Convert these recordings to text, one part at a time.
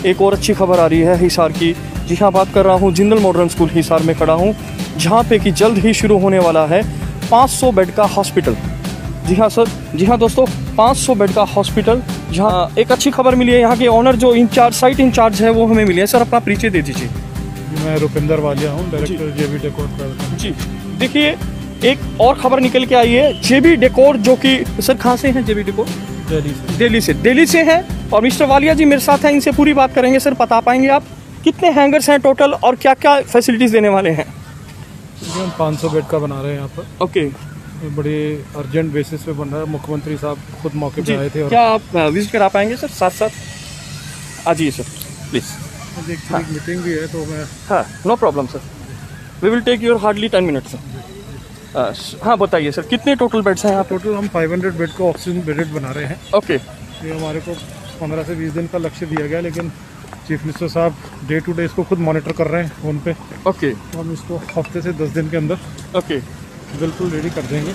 एक और अच्छी खबर आ रही है हिसार की। जी हाँ, बात कर रहा हूँ जिंदल मॉडर्न स्कूल हिसार में खड़ा हूँ, जहाँ पे कि जल्द ही शुरू होने वाला है 500 बेड का हॉस्पिटल। जी हाँ सर, जी हाँ दोस्तों, 500 बेड का हॉस्पिटल। जहाँ एक अच्छी खबर मिली है, यहाँ के ऑनर जो इंचार्ज साइट इंचार्ज है वो हमें मिले हैं। सर अपना परिचय दे दीजिए। मैं रुपिंदर वालिया हूँ, डायरेक्टर जेबी डेकोर। जी देखिए, एक और खबर निकल के आई है, जेबी डेकोर, जो कि सर कहाँ से हैं जेबी डेकोर? दिल्ली से हैं। और मिस्टर वालिया जी मेरे साथ हैं, इनसे पूरी बात करेंगे। सर बता पाएंगे आप कितने हैंगर्स हैं टोटल और क्या क्या फैसिलिटीज़ देने वाले हैं? हम 500 बेड का बना रहे हैं यहाँ पर। ओके, बड़ी अर्जेंट बेसिस पे बन रहा है। मुख्यमंत्री साहब खुद मौके पे आए थे। और क्या आप विजिट करा पाएंगे सर साथ साथ? आ जाइए सर प्लीज़। एक मीटिंग भी है तो मैं। हाँ, no problem sir, we will take your hardly 10 minutes sir. हाँ बताइए सर, कितने टोटल बेड्स हैं यहाँ? टोटल हम 500 बेड को ऑक्सीजन बेडेड बना रहे हैं। ओके, ये हमारे को 15 से 20 दिन का लक्ष्य दिया गया, लेकिन चीफ मिनिस्टर साहब डे टू डे इसको खुद मॉनिटर कर रहे हैं फ़ोन पे। ओके, तो हम इसको हफ्ते से 10 दिन के अंदर ओके बिल्कुल रेडी कर देंगे।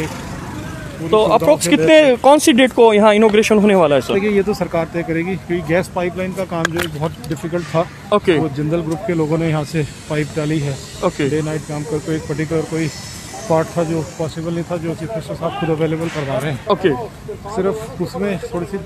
तो अप्रोक्स कितने, कौन सी डेट को यहाँ इनोग्रेशन होने वाला है सर? देखिए, ये तो सरकार तय करेगी, क्योंकि गैस पाइपलाइन का काम जो है बहुत डिफिकल्ट था। ओके, वो जिंदल ग्रुप के लोगों ने यहाँ से पाइप डाली है। ओके, डे नाइट काम कर, एक पर्टिकुलर कोई पार्ट था जो पॉसिबल नहीं था, जो चीफ मिनिस्टर साहब खुद अवेलेबल करवा रहे हैं। ओके, सिर्फ उसमें थोड़ी सी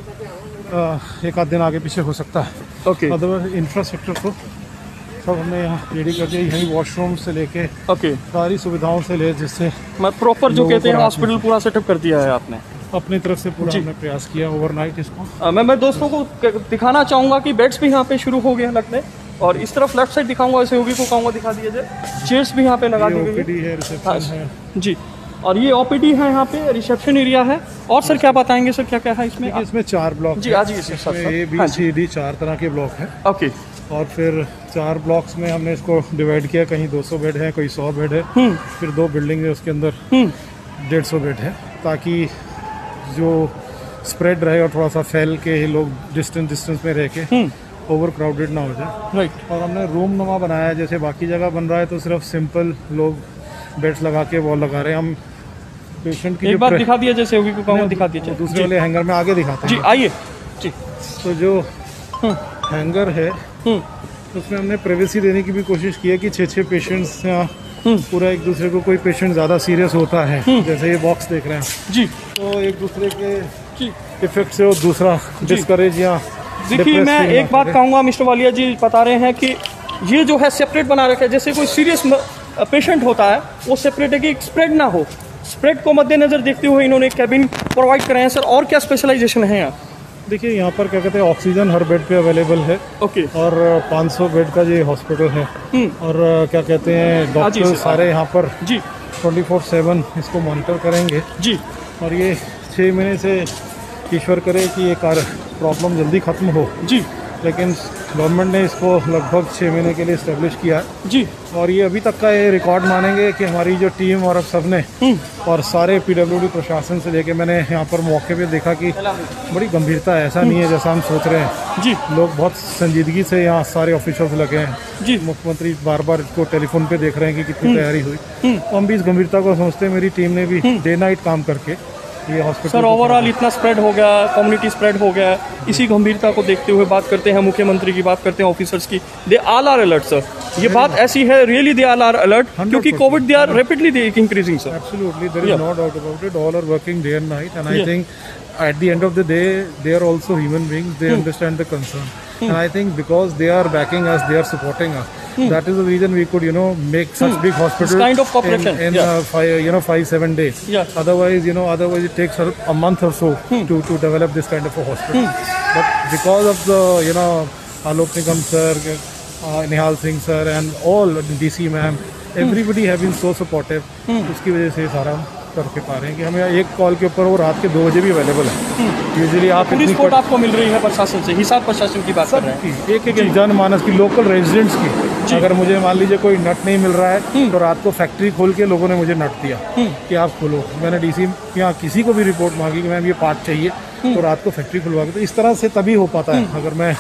एक आध दिन आगे पीछे हो सकता है। ओके, अदरवाइज इंफ्रास्ट्रक्चर को सब हमने यहाँ रेडी कर दिया। यहीं वॉशरूम से लेके ओके, सारी सुविधाओं से ले, जिससे मैं प्रॉपर जो कहते हैं हॉस्पिटल पूरा सेटअप कर दिया है आपने अपनी तरफ से पूरा हमने प्रयास किया ओवरनाइट इसको। मैं दोस्तों को दिखाना चाहूँगा कि बेड्स भी यहाँ पे शुरू हो गए हैं लगने। और इस तरफ लेफ्ट साइड दिखाऊंगा, सहयोगी को कहूँगा दिखा दिया जाए। चेयर्स भी यहाँ पे लगा दी गई है, रिसेप्शन है जी। और ये ओपीडी है, यहाँ पे रिसेप्शन एरिया है। और सर क्या बताएंगे सर, क्या क्या है इसमें? इसमें 4 ब्लॉक जी, आज ही sir A B C D 4 तरह के ब्लॉक हैं। ओके, और फिर 4 ब्लॉक्स में हमने इसको डिवाइड किया। कहीं 200 बेड है, कोई 100 बेड है। फिर 2 बिल्डिंग है, उसके अंदर 150 बेड है, ताकि जो स्प्रेड रहे और थोड़ा सा फैल के ही लोग डिस्टेंस में रह के ओवर क्राउडेड ना हो जाए। राइट। और हमने रूम नुमा बनाया है, जैसे बाकी जगह बन रहा है तो सिर्फ सिंपल लोग बेड्स लगा के वॉल लगा रहे हैं। हम पेशेंट की एक बार दिखा दिया जैसे सहयोगी को कहूँगा दिखा दीजिए। दूसरे वाले हैंगर में आगे दिखाते हैं जी, आइए जी। तो जो हैंगर है उसमें हमने प्राइवेसी देने की भी कोशिश की है कि 6-6 पेशेंट्स यहाँ पूरा एक दूसरे को, कोई पेशेंट ज़्यादा सीरियस होता है, जैसे ये बॉक्स देख रहे हैं जी, तो एक दूसरे के इफेक्ट से वो दूसरा डिस्करेज या। देखिए, मैं एक बात कहूँगा, मिस्टर वालिया जी बता रहे हैं कि ये जो है सेपरेट बना रखा है। जैसे कोई सीरियस पेशेंट होता है वो सेपरेट है कि स्प्रेड ना हो। स्प्रेड को मद्देनजर देखते हुए इन्होंने कैबिन प्रोवाइड कराए हैं। सर और क्या स्पेशलाइजेशन है यहाँ? देखिए, यहाँ पर क्या कहते हैं, ऑक्सीजन हर बेड पे अवेलेबल है। ओके, और 500 बेड का ये हॉस्पिटल है। और क्या कहते हैं, डॉक्टर सारे यहाँ पर जी 24/7 इसको मॉनिटर करेंगे जी। और ये 6 महीने से ईश्वर करे कि ये प्रॉब्लम जल्दी ख़त्म हो जी, लेकिन गवर्नमेंट ने इसको लगभग 6 महीने के लिए इस्टेब्लिश किया है जी। और ये अभी तक का ये रिकॉर्ड मानेंगे कि हमारी जो टीम और अब सब ने और सारे पीडब्ल्यूडी प्रशासन से लेके, मैंने यहाँ पर मौके पे देखा कि बड़ी गंभीरता है। ऐसा नहीं है जैसा हम सोच रहे हैं जी। लोग बहुत संजीदगी से यहाँ सारे ऑफिसर्स लगे हैं जी। मुख्यमंत्री बार बार इसको टेलीफोन पे देख रहे हैं कि कितनी तैयारी हुई। तो हम भी इस गंभीरता को समझते हैं। मेरी टीम ने भी डे नाइट काम करके ये हॉस्पिटल। सर ओवरऑल इतना स्प्रेड हो गया, कम्युनिटी स्प्रेड हो गया, इसी गंभीरता को देखते हुए बात करते हैं मुख्यमंत्री की, बात करते हैं ऑफिसर्स की। They all are alert sir, ये बात ऐसी है, really they all are alert, क्योंकि Covid they are rapidly increasing sir. Absolutely, there is no doubt about it. All are working day and night and I think at the end of the day they are also human beings. They understand the concern and I think because they are backing us, they are supporting us. That is the reason we could make such big hospitals. This kind of cooperation in 5-7 days. Otherwise it takes a month or so to develop this kind of a hospital. But because of the Alok Nigam sir, Nihal Singh sir and all DC ma'am, everybody have been so supportive. उसकी वजह से सारा करके पा रहे हैं कि हमें एक कॉल के ऊपर वो रात के 2 बजे भी अवेलेबल है। यूजुअली आप पूरी सपोर्ट आपको मिल रही है प्रशासन से, हिसार प्रशासन की बात कर रहे हैं, एक जनमानस की, लोकल रेजिडेंट्स की। अगर मुझे मान लीजिए कोई नट नहीं मिल रहा है तो रात को फैक्ट्री खोल के लोगों ने मुझे नट दिया कि आप खोलो। मैंने डीसी यहाँ किसी को भी रिपोर्ट मांगी कि मैम ये पार्ट चाहिए, तो रात को फैक्ट्री खुलवा के, तो इस तरह से तभी हो पाता है। अगर मैं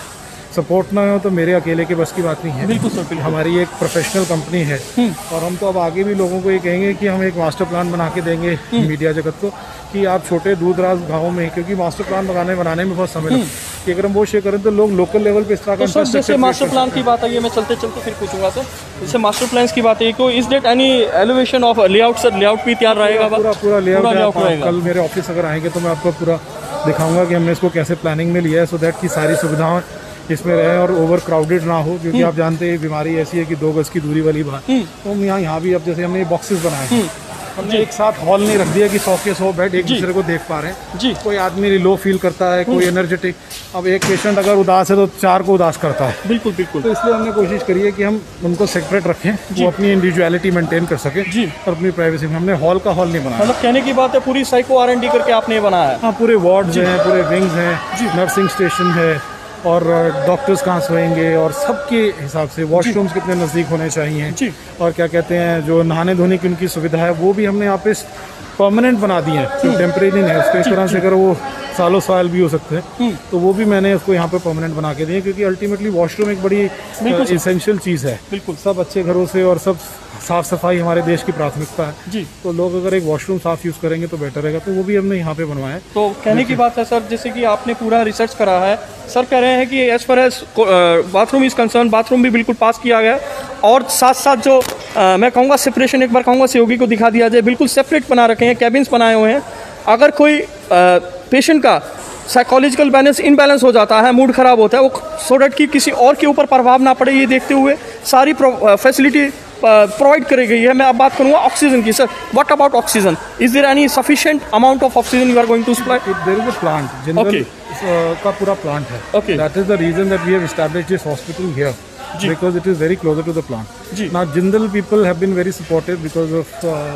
सपोर्ट ना हो तो मेरे अकेले के बस की बात नहीं है। बिल्कुल सर, बिल्कुल। हमारी एक प्रोफेशनल कंपनी है और हम तो अब आगे भी लोगों को ये कहेंगे कि हम एक मास्टर प्लान बना के देंगे मीडिया जगत को कि आप छोटे दूर दराज गाँव में, क्योंकि मास्टर प्लान बनाने में बहुत समय लगता है, कि अगर हम वो शेयर करें तो लोग लोकल लेवल पे इस तरह का तो सर जैसे मास्टर प्लान की बात आई है, मैं चलते चलते फिर पूछूंगा सर, जैसे मास्टर प्लान की बात है, तो is that any elevation of layout sir? Layout भी तैयार रहेगा? पूरा लेआउट रहेगा। कल मेरे ऑफिस अगर आएंगे तो मैं आपको पूरा दिखाऊंगा कि हमने इसको कैसे प्लानिंग में लिया है, सो दैट की सारी सुविधाएं इसमें रहे और ओवर क्राउडेड ना हो, क्योंकि आप जानते हैं बीमारी ऐसी है कि 2 गज की दूरी वाली बात। तो हम यहाँ भी अब जैसे हमने बॉक्सेस बनाए हैं, हमने एक साथ हॉल नहीं रख दिया कि 100 के 100 बेड एक दूसरे को देख पा रहे हैं जी। कोई आदमी लो फील करता है, कोई एनर्जेटिक, अब एक पेशेंट अगर उदास है तो 4 को उदास करता है। बिल्कुल बिल्कुल। तो इसलिए हमने कोशिश करी है कि हम उनको सेपरेट रखें, वो अपनी इंडिविजुअलिटी मेंटेन कर सके जी, और अपनी प्राइवेसी में। हमने हॉल का हॉल नहीं बनाया, मतलब कहने की बात है पूरी साइको R&D करके आपने बनाया है। हाँ, पूरे वार्ड्स हैं, पूरे विंग्स हैं, नर्सिंग स्टेशन है, और डॉक्टर्स कहाँ सोएंगे, और सबके हिसाब से वॉशरूम्स कितने नज़दीक होने चाहिए जी। और क्या कहते हैं, जो नहाने धोने की उनकी सुविधा है वो भी हमने यहाँ पे परमानेंट बना दी है, टेम्परेरी नहीं है उसको। इस तरह से अगर वो सालों साल भी हो सकते हैं तो वो भी मैंने उसको यहाँ पे परमानेंट बना के दिए, क्योंकि अल्टीमेटली वॉशरूम एक बड़ी इसेंशियल चीज़ है। बिल्कुल, सब अच्छे घरों से और सब साफ़ सफाई हमारे देश की प्राथमिकता है जी। तो लोग अगर एक वॉशरूम साफ़ यूज़ करेंगे तो बेटर रहेगा, तो वो भी हमने यहाँ पे बनवाया है। तो कहने की बात है सर, जैसे कि आपने पूरा रिसर्च करा है, सर कह रहे हैं कि as far as bathroom is concern, bathroom भी बिल्कुल पास किया गया, और साथ साथ जो मैं कहूँगा सेपरेशन, एक बार कहूँगा सहयोगी को दिखा दिया जाए, बिल्कुल सेपरेट बना रखे हैं, कैबिन्स बनाए हुए हैं। अगर कोई पेशेंट का साइकोलॉजिकल बैलेंस इनबैलेंस हो जाता है, मूड ख़राब होता है, वो सो डैट कि किसी और के ऊपर प्रभाव ना पड़े, ये देखते हुए सारी फैसिलिटी प्रोवाइड करी गई है। मैं अब बात करूँगा ऑक्सीजन की। Sir, what about oxygen? Is there any sufficient amount of oxygen you are going to supply? There is a plant, general का पूरा प्लांट है। Okay, that is the reason that we have established this hospital here, because it is very closer to the plant. Now Jindal people have been very supportive because of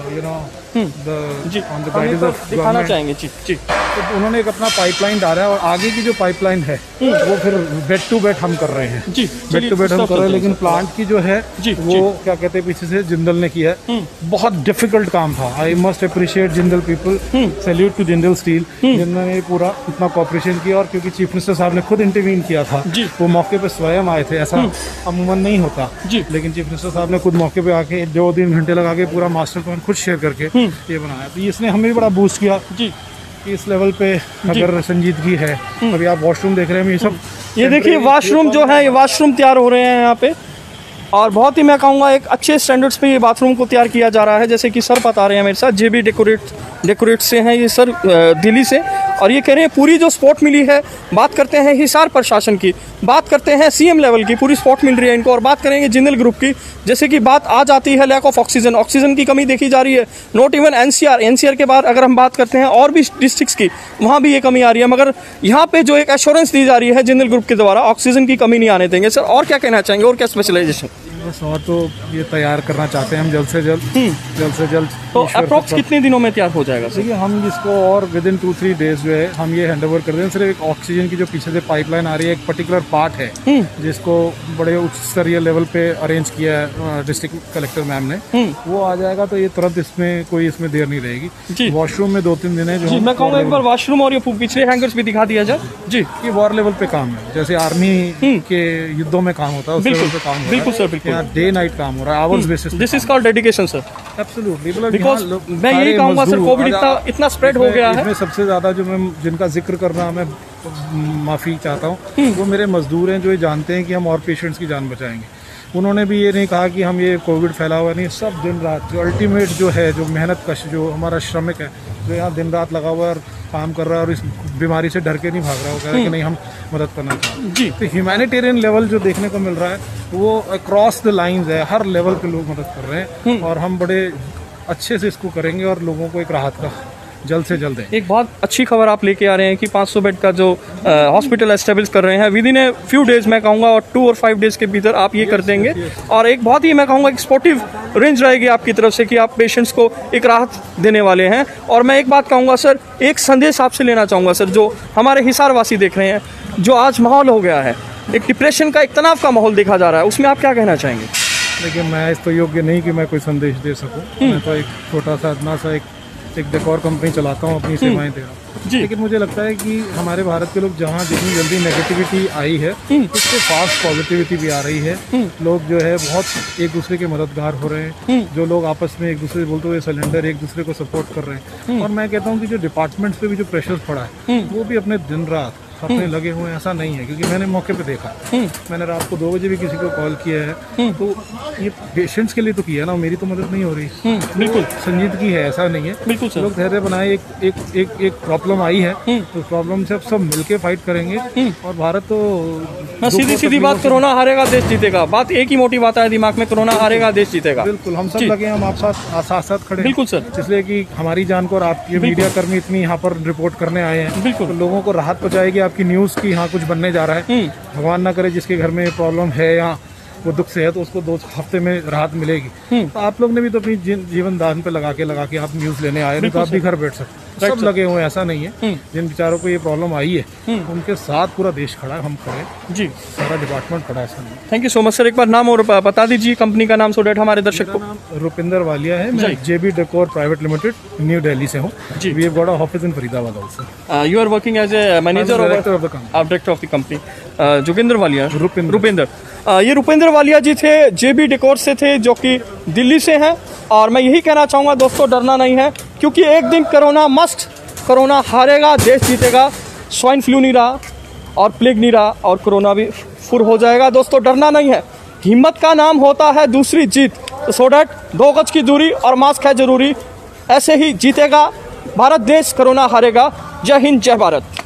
the on the guidance of दिखाना चाहेंगे जी जी। तो उन्होंने एक अपना pipeline डाला है, और आगे की जो पाइपलाइन है वो फिर बेड टू बेड हम कर रहे हैं जी, बेड टू बेड हम कर रहे हैं। लेकिन प्लांट की जो है वो क्या कहते हैं, पीछे से जिंदल ने किया है। बहुत डिफिकल्ट काम था। I must appreciate Jindal people, salute to Jindal Steel, जिन्होंने पूरा इतना कॉपरेशन किया। और क्योंकि चीफ मिनिस्टर साहब ने खुद इंटरवीन किया था, वो मौके पर स्वयं आए थे, ऐसा अमूमन नहीं होता जी। लेकिन चीफ मिनिस्टर साहब ने खुद मौके पे आके 2-3 घंटे लगा के पूरा मास्टर प्लान खुद शेयर करके ये बनाया। तो इसने हमें भी बड़ा बूस्ट किया जी, कि इस लेवल पे अगर संजीदगी है। अभी आप वॉशरूम देख रहे हैं, ये सब, ये देखिए वॉशरूम जो है, ये वॉशरूम तैयार हो रहे हैं यहाँ पे, और बहुत ही मैं कहूँगा एक अच्छे स्टैंडर्ड्स पे ये बाथरूम को तैयार किया जा रहा है। जैसे कि सर बता रहे हैं मेरे साथ, JB डेकोरेट से हैं ये सर, दिल्ली से, और ये कह रहे हैं पूरी जो सपोर्ट मिली है। बात करते हैं हिसार प्रशासन की, बात करते हैं CM लेवल की, पूरी सपोर्ट मिल रही है इनको। और बात करेंगे जिंदल ग्रुप की, जैसे कि बात आ जाती है लैक ऑफ ऑक्सीजन, ऑक्सीजन की कमी देखी जा रही है। नॉट इवन NCR के बाद अगर हम बात करते हैं और भी डिस्ट्रिक्ट्स की, वहाँ भी ये कमी आ रही है। मगर यहाँ पे जो एक एश्योरेंस दी जा रही है जिंदल ग्रुप के द्वारा, ऑक्सीजन की कमी नहीं आने देंगे। सर और क्या कहना चाहेंगे, और क्या स्पेशलाइजेशन? बस और तो ये तैयार करना चाहते हैं हम जल्द से जल्द। तो अप्रोक्स कितने दिनों में तैयार हो जाएगा? देखिए, हम इसको और विद इन 2-3 डेज जो है हम ये हैंड ओवर कर दें। सिर्फ एक ऑक्सीजन की जो पीछे से पाइपलाइन आ रही है, एक पर्टिकुलर पार्ट है जिसको बड़े उच्च स्तरीय लेवल पे अरेंज किया है डिस्ट्रिक्ट कलेक्टर मैम ने, वो आ जाएगा तो ये तुरंत इसमें देर नहीं रहेगी। वॉशरूम में 2-3 दिन है जो मैं कहूँगा एक बार वॉशरूम और ये पिछले हैंगर्स भी दिखा दिया जाए जी। ये वॉर लेवल पे काम है, जैसे आर्मी के युद्धों में काम होता है उस लेवल पे काम हो रहा है। बिल्कुल सर, बिल्कुल। डे नाइट काम हो रहा है, hours basis. This is called dedication sir. Absolutely, because मैं यही कहूँगा सर, कोविड इतना स्प्रेड हो गया है। इसमें सबसे ज़्यादा जो मैं जिनका जिक्र करना मैं माफ़ी चाहता हूँ, वो मेरे मजदूर हैं जो ये जानते हैं कि हम और पेशेंट्स की जान बचाएंगे। उन्होंने भी ये नहीं कहा कि हम ये कोविड फैला हुआ नहीं, सब दिन रात जो अल्टीमेट जो है, जो मेहनत कश जो हमारा श्रमिक है, जो यहाँ दिन रात लगा हुआ है और काम कर रहा है और इस बीमारी से डर के नहीं भाग रहा, वो कह रहा है कि नहीं हम मदद करना चाहते हैं जी। तो ह्यूमैनिटेरियन लेवल जो देखने को मिल रहा है वो अक्रॉस द लाइंस है, हर लेवल पे लोग मदद कर रहे हैं, और हम बड़े अच्छे से इसको करेंगे और लोगों को एक राहत का जल्द से जल्द है। एक बहुत अच्छी खबर आप लेके आ रहे हैं कि 500 बेड का जो हॉस्पिटल एस्टेब्लिश कर रहे हैं within a few days, मैं कहूँगा, और 2 और 5 डेज के भीतर आप ये कर देंगे। और एक बहुत ही मैं कहूँगा एक स्पोर्टिव रेंज रहेगी आपकी तरफ से कि आप पेशेंट्स को एक राहत देने वाले हैं। और मैं एक बात कहूँगा सर, एक संदेश आपसे लेना चाहूँगा सर, जो हमारे हिसार वासी देख रहे हैं, जो आज माहौल हो गया है, एक डिप्रेशन का, एक तनाव का माहौल देखा जा रहा है, उसमें आप क्या कहना चाहेंगे? देखिए, मैं इस तो योग्य नहीं कि मैं कोई संदेश दे सकूं। मैं तो एक छोटा सा अपना सा एक एक डेकोर कंपनी चलाता हूँ, अपनी सेवाएं दे रहा हूँ। लेकिन मुझे लगता है कि हमारे भारत के लोग जहाँ जितनी जल्दी नेगेटिविटी आई है उससे फास्ट पॉजिटिविटी भी आ रही है। लोग जो है बहुत एक दूसरे के मददगार हो रहे हैं। जो लोग आपस में एक दूसरे से बोलते हुए सिलेंडर एक दूसरे को सपोर्ट कर रहे हैं। और मैं कहता हूँ कि जो डिपार्टमेंट्स पे भी जो प्रेशर पड़ा है वो भी अपने दिन रात अपने लगे हुए हैं, ऐसा नहीं है। क्योंकि मैंने मौके पे देखा, मैंने रात को 2 बजे भी किसी को कॉल किया है, तो ये पेशेंट्स के लिए तो किया ना, मेरी तो मदद नहीं हो रही। बिल्कुल संजीदगी है, ऐसा नहीं है। बिल्कुल लोग धैर्य बनाए, एक प्रॉब्लम आई है तो प्रॉब्लम से सब मिलके फाइट करेंगे और भारत तो सीधी बात, कोरोना हारेगा देश जीतेगा। बात एक ही मोटी बात है दिमाग में, कोरोना हारेगा देश जीतेगा। बिल्कुल हम सब लगे, हम आप साथ खड़े। बिल्कुल सर, इसलिए कि हमारी जान को और आपके मीडिया कर्मी इतनी यहाँ पर रिपोर्ट करने आए हैं। बिल्कुल लोगों को राहत पहुँचाएगी आपकी न्यूज़ की, यहाँ कुछ बनने जा रहा है। भगवान ना करे जिसके घर में प्रॉब्लम है या वो दुख से है तो उसको 2 हफ्ते में राहत मिलेगी। तो आप लोग ने भी तो अपनी जीवन दान पे लगा के आप न्यूज़ लेने आए, तो आप भी घर बैठ सकते। सब लगे हुए हैं, ऐसा नहीं है। जिन बेचारों को ये प्रॉब्लम आई है उनके साथ पूरा देश खड़ा है, हम खड़े जी, सारा डिपार्टमेंट खड़ा है। ऐसा नहीं। Thank you so much sir. एक बार नाम और बता दीजिए कंपनी का नाम, सो डेट हमारे दर्शक को। नाम रुपिंदर वालिया है, मैं JB decor private limited new Delhi से हूँ। We have got a office in Faridabad also. You are working as a manager और डायरेक्टर ऑफ द कंपनी। आप director of the company. Joginder Walia, Rupinder. ये रुपिंदर वालिया जी थे, JB डेकोर से थे, जो कि दिल्ली से हैं। और मैं यही कहना चाहूँगा दोस्तों, डरना नहीं है, क्योंकि एक दिन कोरोना हारेगा, देश जीतेगा। स्वाइन फ्लू नहीं रहा और प्लेग नहीं रहा और कोरोना भी फुर हो जाएगा। दोस्तों डरना नहीं है, हिम्मत का नाम होता है दूसरी जीत। सो डैट 2 गज की दूरी और मास्क है जरूरी। ऐसे ही जीतेगा भारत देश, कोरोना हारेगा। जय हिंद, जय भारत।